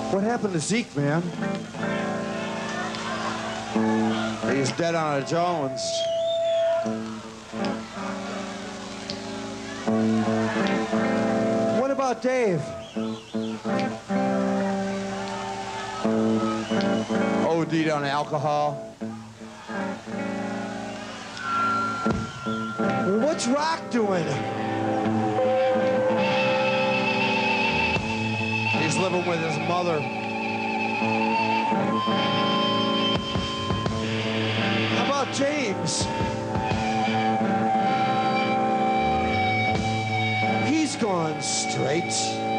What happened to Zeke, man? He's dead on a Jones. What about Dave? OD'd on alcohol. What's Rock doing? He's living with his mother. How about James? He's gone straight.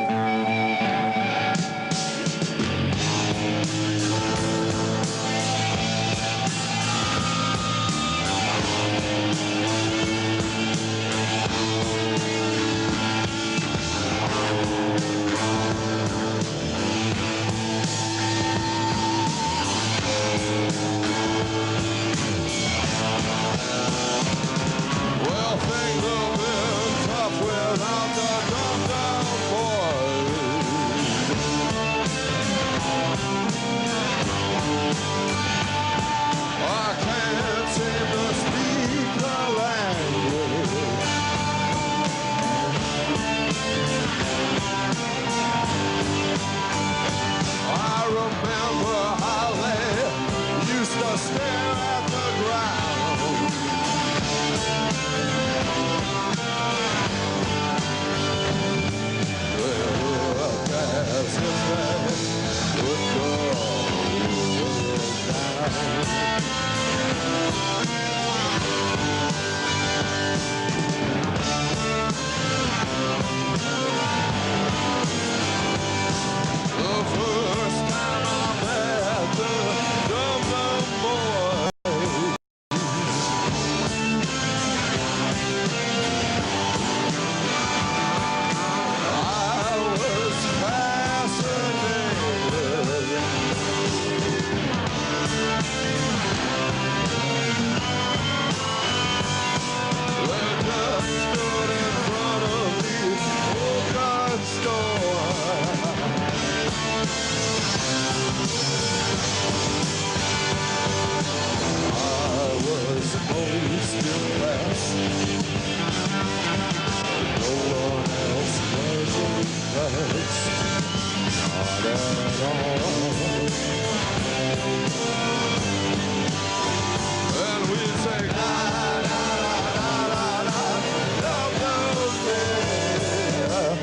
Well, things have been tough without the dumb boys. I can't seem to speak the language. I remember how they used to stare at the ground. As if they would go the first time I met the Dum-Dum Boys, I was fascinated. They just stood in front of the old gun store. I was most impressed. No one else was impressed. Not at all. And we say, da, da, da, da, da, da, love, love, yeah.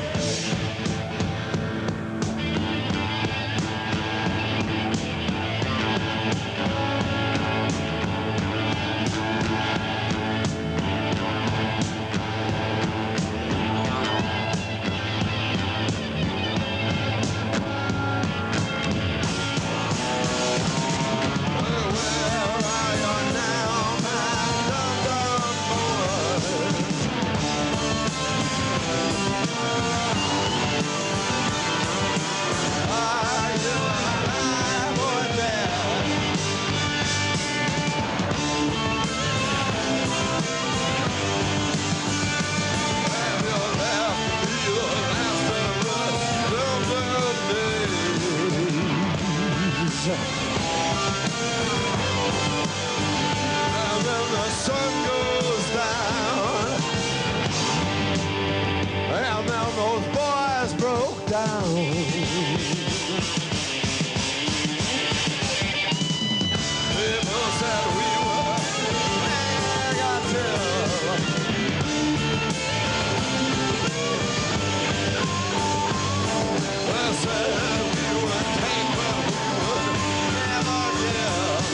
And then the sun goes down, and then those boys broke down. People said we were negative. They said we would take what we would never give.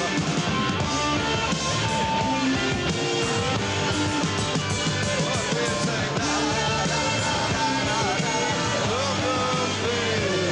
But we say, da, da, da, da, da, da, love, love, baby.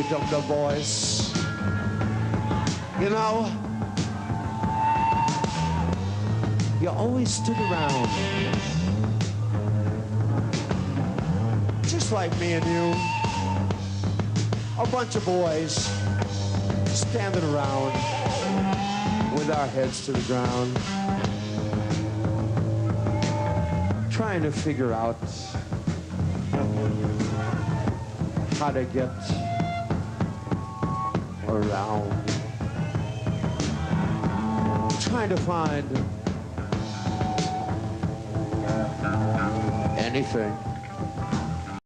them the voice. You know, you always stood around, just like me and you, a bunch of boys standing around with our heads to the ground, trying to figure out how to get around, trying to find anything